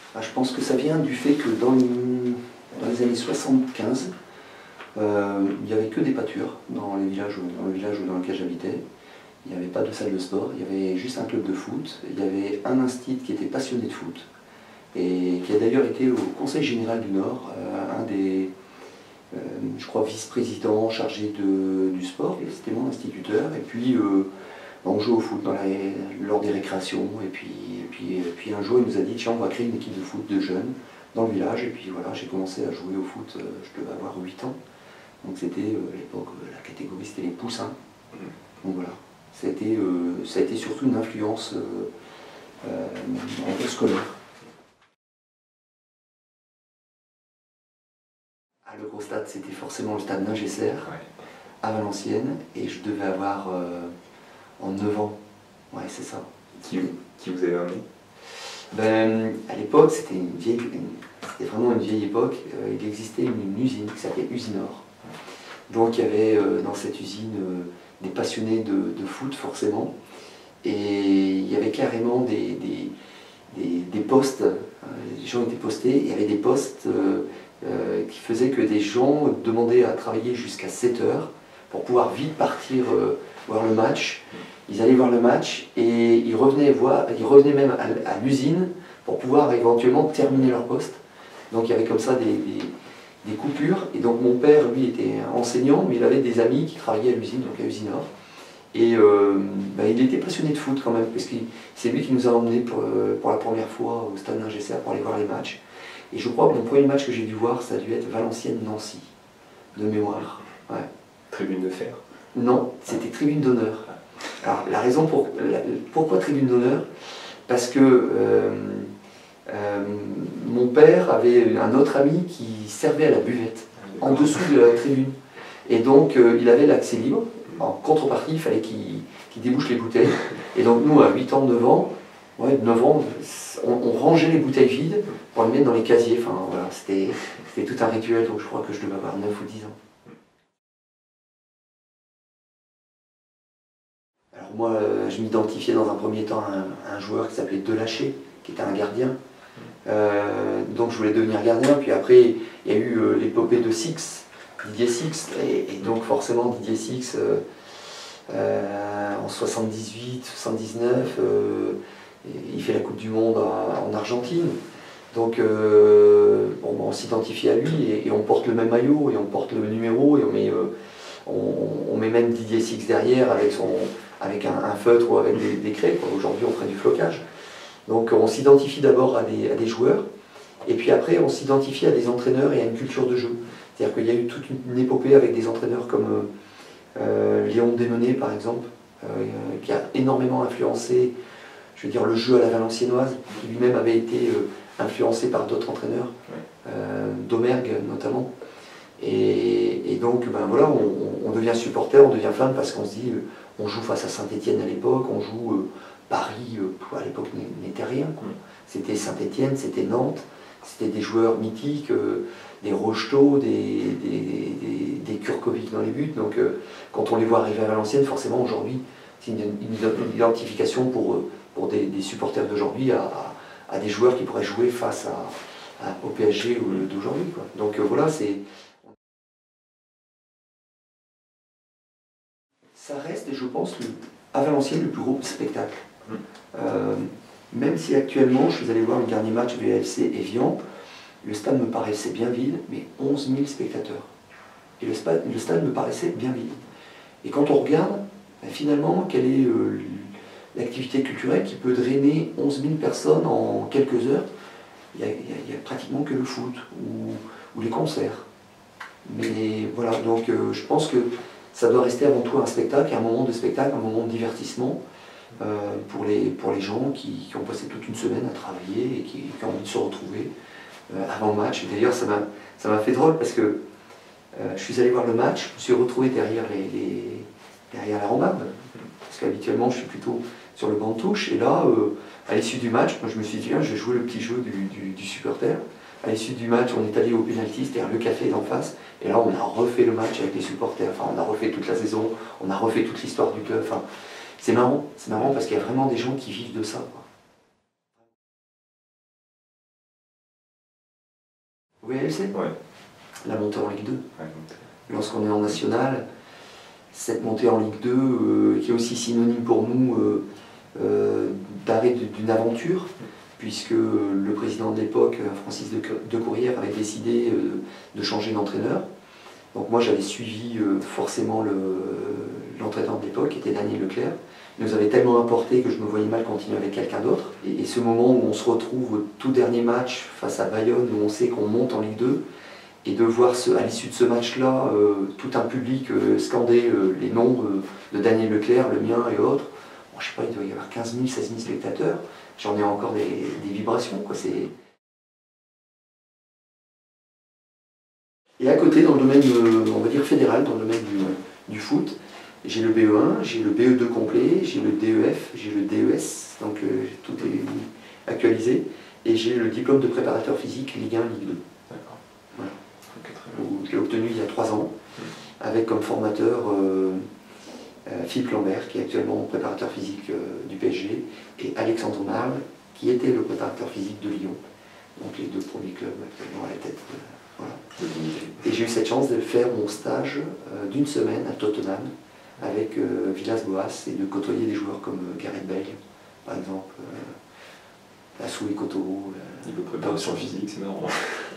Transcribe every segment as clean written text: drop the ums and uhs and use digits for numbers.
Je pense que ça vient du fait que dans les années 75, il n'y avait que des pâtures dans le village dans lequel j'habitais. Il n'y avait pas de salle de sport, il y avait juste un club de foot. Il y avait un institut qui était passionné de foot et qui a d'ailleurs été au Conseil général du Nord, un des, je crois, vice-présidents chargé du sport. C'était mon instituteur. Et puis, on jouait au foot lors des récréations. Et puis un jour, il nous a dit, tiens, on va créer une équipe de foot de jeunes dans le village. Et puis voilà, j'ai commencé à jouer au foot, je devais avoir 8 ans. Donc c'était à l'époque, la catégorie c'était les poussins. Donc voilà, ça a été surtout une influence en scolaire. Le gros stade, c'était forcément le stade Ningesser, à Valenciennes, et je devais avoir en 9 ans. Ouais, c'est ça. Qui vous avez emmené? À l'époque, c'était vraiment une vieille époque. Il existait une usine qui s'appelait Usinor. Donc il y avait dans cette usine des passionnés de foot forcément, et il y avait carrément des postes, les gens étaient postés, il y avait des postes qui faisaient que des gens demandaient à travailler jusqu'à 7 heures pour pouvoir vite partir voir le match. Ils allaient voir le match et ils revenaient même à l'usine pour pouvoir éventuellement terminer leur poste. Donc il y avait comme ça des coupures. Et donc mon père, lui, était enseignant, mais il avait des amis qui travaillaient à l'usine, donc à Usinor. Et il était passionné de foot quand même, parce que c'est lui qui nous a emmenés pour la première fois au stade Ningesser pour aller voir les matchs. Et je crois que mon premier match que j'ai dû voir, ça a dû être Valenciennes-Nancy, de mémoire. Ouais. Tribune de fer? Non, c'était tribune d'honneur. Alors la raison pourquoi tribune d'honneur, parce que mon père avait un autre ami qui servait à la buvette, en dessous de la tribune. Et donc il avait l'accès libre. En contrepartie, il fallait qu'il débouche les bouteilles. Et donc nous, à 8 ans, 9 ans, on rangeait les bouteilles vides pour les mettre dans les casiers. Enfin, voilà, c'était tout un rituel, donc je crois que je devais avoir 9 ou 10 ans. Alors moi, je m'identifiais dans un premier temps à un joueur qui s'appelait Delaché, qui était un gardien. Donc je voulais devenir gardien, puis après, il y a eu l'épopée de Six, Didier Six, et donc forcément Didier Six, en 78, 79, il fait la Coupe du Monde en Argentine. Donc on s'identifie à lui et on porte le même maillot et on porte le numéro et on met même Didier Six derrière avec un feutre ou avec des craies. Aujourd'hui on ferait du flocage. Donc on s'identifie d'abord à des joueurs et puis après on s'identifie à des entraîneurs et à une culture de jeu. C'est-à-dire qu'il y a eu toute une épopée avec des entraîneurs comme Léon Desmenez par exemple, qui a énormément influencé, je veux dire, le jeu à la valenciennoise, qui lui-même avait été influencé par d'autres entraîneurs, Domergue notamment. Et donc voilà, on devient supporter, on devient fan parce qu'on se dit, on joue face à Saint-Étienne à l'époque, on joue Paris, à l'époque n'était rien. C'était Saint-Étienne, c'était Nantes, c'était des joueurs mythiques, des Rocheteau, des Kurkovic dans les buts. Donc quand on les voit arriver à Valenciennes, forcément aujourd'hui, c'est une identification pour des supporters d'aujourd'hui à des joueurs qui pourraient jouer face au PSG d'aujourd'hui. Donc voilà, ça reste, je pense, à Valenciennes, le plus gros spectacle. Même si actuellement, je suis allé voir le dernier match du VFC Evian, le stade me paraissait bien vide, mais 11 000 spectateurs. Et le stade me paraissait bien vide. Et quand on regarde, finalement, quelle est l'activité culturelle qui peut drainer 11 000 personnes en quelques heures, il n'y a pratiquement que le foot ou les concerts. Mais voilà, donc je pense que ça doit rester avant tout un spectacle, un moment de spectacle, un moment de divertissement pour les gens qui ont passé toute une semaine à travailler et qui ont envie de se retrouver avant le match. D'ailleurs, ça m'a fait drôle parce que je suis allé voir le match, je me suis retrouvé derrière la rambarde, parce qu'habituellement je suis plutôt sur le banc de touche, et là, à l'issue du match, moi, je me suis dit, je vais jouer le petit jeu du supporter. À l'issue du match, on est allé au pénalty, c'est-à-dire le café d'en face, et là on a refait le match avec les supporters, enfin on a refait toute la saison, on a refait toute l'histoire du club, enfin, c'est marrant parce qu'il y a vraiment des gens qui vivent de ça, quoi. VLC, Ouais. la montée en Ligue 2. Ouais, Lorsqu'on est en national, cette montée en Ligue 2, qui est aussi synonyme pour nous d'arrêt d'une aventure, puisque le président de l'époque, Francis de Courrières, avait décidé de changer d'entraîneur. Donc moi j'avais suivi forcément l'entraîneur de l'époque, qui était Daniel Leclerc. Il nous avait tellement apporté que je me voyais mal continuer avec quelqu'un d'autre. Et ce moment où on se retrouve au tout dernier match face à Bayonne, où on sait qu'on monte en Ligue 2, et de voir à l'issue de ce match-là, tout un public scander les noms de Daniel Leclerc, le mien et autres. Bon, je sais pas, il doit y avoir 15 000, 16 000 spectateurs. J'en ai encore des vibrations, quoi. Et à côté, dans le domaine, on va dire fédéral, dans le domaine du foot, j'ai le BE1, j'ai le BE2 complet, j'ai le DEF, j'ai le DES, donc tout est actualisé, et j'ai le diplôme de préparateur physique Ligue 1, Ligue 2. D'accord. Voilà. Okay, très bien. Je l'ai obtenu il y a 3 ans, avec comme formateur Philippe Lambert, qui est actuellement préparateur physique du PSG, et Alexandre Marle, qui était le préparateur physique de Lyon. Donc les 2 premiers clubs actuellement à la tête. Voilà. Et j'ai eu cette chance de faire mon stage d'une semaine à Tottenham avec Villas-Boas et de côtoyer des joueurs comme Gareth Bale, par exemple, Assou et Koto. Niveau préparation physique, c'est marrant.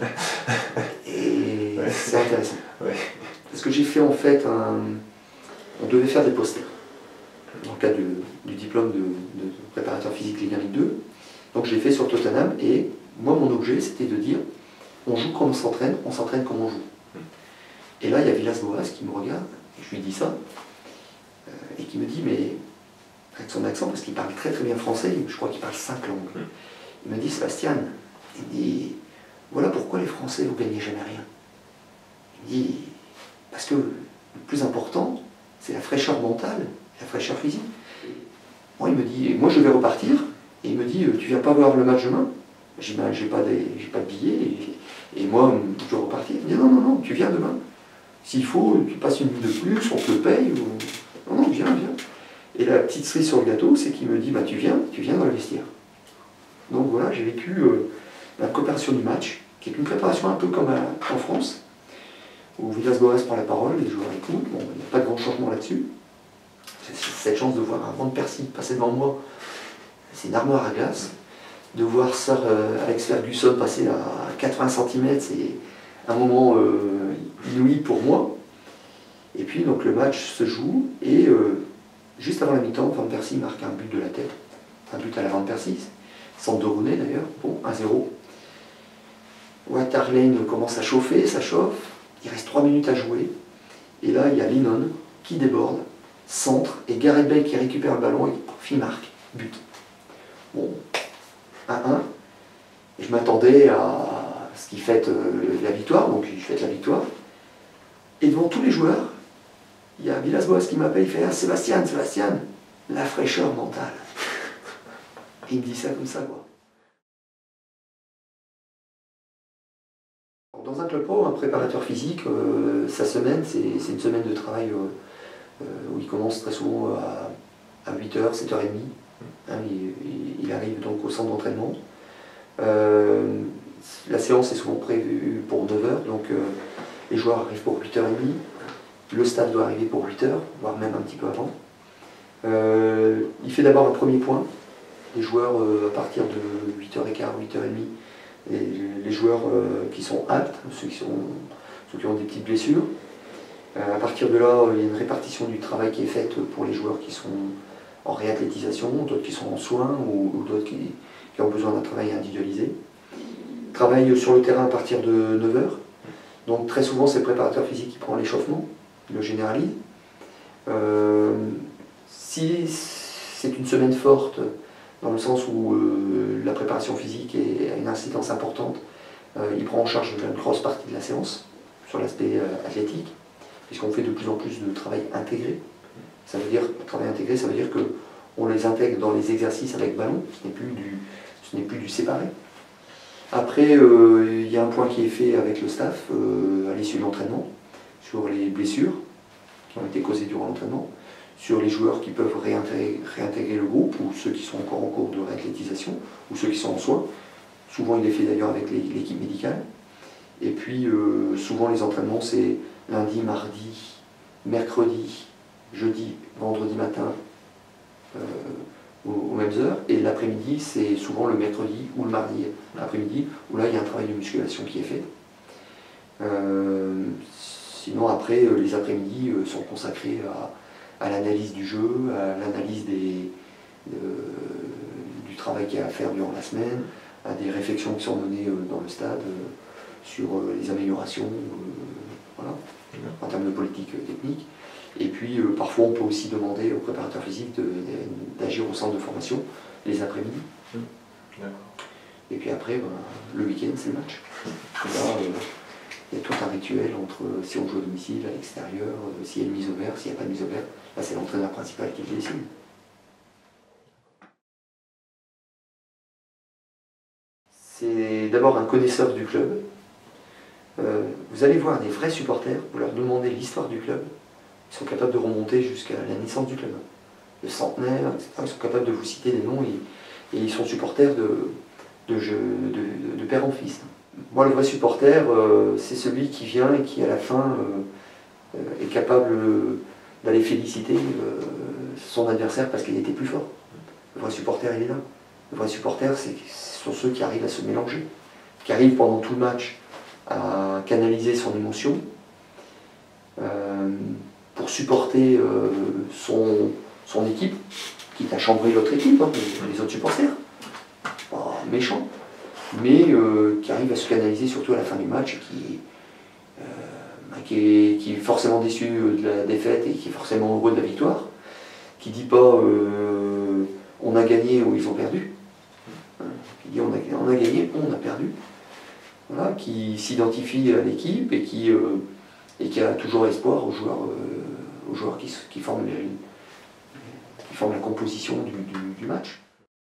Et ouais. C'est intéressant. Ouais. Parce que j'ai fait en fait on devait faire des posters dans le cadre du diplôme de préparateur physique Ligue 1 Ligue 2. Donc je l'ai fait sur Tottenham et moi mon objet c'était de dire on joue comme on s'entraîne comme on joue. Et là il y a Villas-Boas qui me regarde, et je lui dis ça, et qui me dit, mais avec son accent, parce qu'il parle très très bien français, je crois qu'il parle 5 langues. Il me dit, Sébastien, il dit, voilà pourquoi les Français vous gagnez jamais rien. Il dit, parce que le plus important, c'est la fraîcheur mentale, la fraîcheur physique. Moi il me dit, moi je vais repartir, et il me dit, tu viens pas voir le match demain? J'ai dit, ben, j'ai pas de billet, et moi je vais repartir. Il me dit, non, non, non, tu viens demain. S'il faut, tu passes une nuit de plus, on te le paye, ou... non, non, viens, viens. Et la petite cerise sur le gâteau, c'est qu'il me dit, bah, tu viens dans le vestiaire. Donc voilà, j'ai vécu la préparation du match, qui est une préparation un peu comme en France, où Villas-Boas prend la parole, les joueurs écoutent, bon, il n'y a pas de grand changement là-dessus. Cette chance de voir un Van Persie passer devant moi, c'est une armoire à glace. De voir Sir Alex Ferguson passer à 80 cm, c'est un moment inouï pour moi. Et puis donc le match se joue, et juste avant la mi-temps, Van Persie marque un but de la tête, un but à la Van Persie, centre de Rooney d'ailleurs, bon, 1-0. White Hart Lane commence à chauffer, ça chauffe, il reste 3 minutes à jouer, et là il y a Lennon qui déborde, centre, et Gareth Bale qui récupère le ballon, et il marque, but. Bon, 1-1, et je m'attendais à ce qu'il fête la victoire, donc il fête la victoire, et devant tous les joueurs, il y a Villas-Boas qui m'appelle, il fait « Ah, Sébastien, Sébastien, la fraîcheur mentale ». Et il me dit ça comme ça, quoi. Dans un club pro, un préparateur physique, sa semaine, c'est une semaine de travail où il commence très souvent à 8h, 7h30. Hein, il arrive donc au centre d'entraînement. La séance est souvent prévue pour 9h, donc les joueurs arrivent pour 8h30. Le staff doit arriver pour 8h, voire même un petit peu avant. Il fait d'abord un premier point. Les joueurs, à partir de 8h15, 8h30, et les joueurs qui sont aptes, ceux qui ont des petites blessures. À partir de là, il y a une répartition du travail qui est faite pour les joueurs qui sont en réathlétisation, d'autres qui sont en soins ou d'autres qui ont besoin d'un travail individualisé. Travail sur le terrain à partir de 9h. Donc très souvent, c'est le préparateur physique qui prend l'échauffement, le généralise. Si c'est une semaine forte, dans le sens où la préparation physique a une incidence importante, il prend en charge une grosse partie de la séance sur l'aspect athlétique, puisqu'on fait de plus en plus de travail intégré. Ça veut dire, travail intégré, ça veut dire qu'on les intègre dans les exercices avec ballon, ce n'est plus du séparé. Après, il y a un point qui est fait avec le staff à l'issue de l'entraînement, sur les blessures qui ont été causées durant l'entraînement, sur les joueurs qui peuvent réintégrer le groupe, ou ceux qui sont encore en cours de réathlétisation, ou ceux qui sont en soins. Souvent il est fait d'ailleurs avec l'équipe médicale. Et puis souvent les entraînements c'est lundi, mardi, mercredi, jeudi, vendredi matin aux mêmes heures. Et l'après-midi c'est souvent le mercredi ou le mardi après-midi où là il y a un travail de musculation qui est fait. Sinon après les après-midi sont consacrés à l'analyse du jeu, à l'analyse du travail qu'il y a à faire durant la semaine, à des réflexions qui sont menées dans le stade sur les améliorations voilà, en termes de politique technique. Et puis parfois on peut aussi demander aux préparateurs physiques d'agir au centre de formation les après-midi. Et puis après, le week-end c'est le match. Là, il y a tout un rituel entre si on joue à domicile, à l'extérieur, s'il y a une mise au vert, s'il n'y a pas de mise au vert. Là c'est l'entraîneur principal qui le décide. C'est d'abord un connaisseur du club. Vous allez voir des vrais supporters, vous leur demandez l'histoire du club, ils sont capables de remonter jusqu'à la naissance du club. Le centenaire, etc. Ils sont capables de vous citer des noms et ils sont supporters de père en fils. Moi, le vrai supporter, c'est celui qui vient et qui, à la fin, est capable d'aller féliciter son adversaire parce qu'il était plus fort. Le vrai supporter, il est là. Le vrai supporter, ce sont ceux qui arrivent à se mélanger, qui arrivent pendant tout le match à canaliser son émotion, pour supporter son équipe, quitte à chambrer l'autre équipe, hein, les autres supporters. Pas méchant, mais qui arrive à se canaliser surtout à la fin du match, qui est forcément déçu de la défaite et qui est forcément heureux de la victoire, qui dit pas on a gagné ou ils ont perdu, qui dit on a gagné, on a perdu, voilà, qui s'identifie à l'équipe et qui a toujours espoir aux joueurs qui forment la composition du match.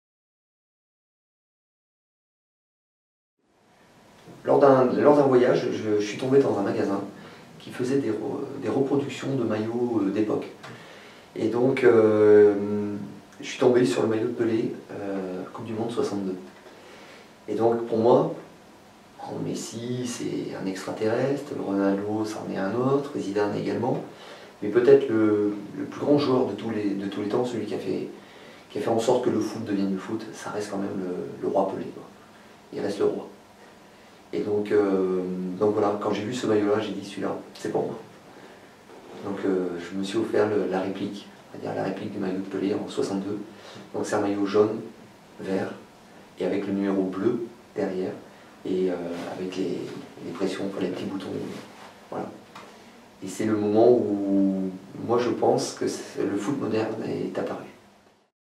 Lors d'un voyage, je suis tombé dans un magasin qui faisait des reproductions de maillots d'époque. Et donc, je suis tombé sur le maillot de Pelé, Coupe du Monde 62. Et donc, pour moi, Messi, c'est un extraterrestre, Ronaldo, c'en est un autre, Zidane également. Mais peut-être le plus grand joueur de tous les temps, celui qui a fait en sorte que le foot devienne le foot, ça reste quand même le roi Pelé, quoi. Il reste le roi. Et donc voilà, quand j'ai vu ce maillot-là, j'ai dit celui-là, c'est pour moi. Donc je me suis offert la réplique, c'est-à-dire la réplique du maillot de Pelé en 62. Donc c'est un maillot jaune, vert, et avec le numéro bleu derrière, et avec les pressions, les petits boutons. Voilà. Et c'est le moment où moi je pense que le foot moderne est apparu.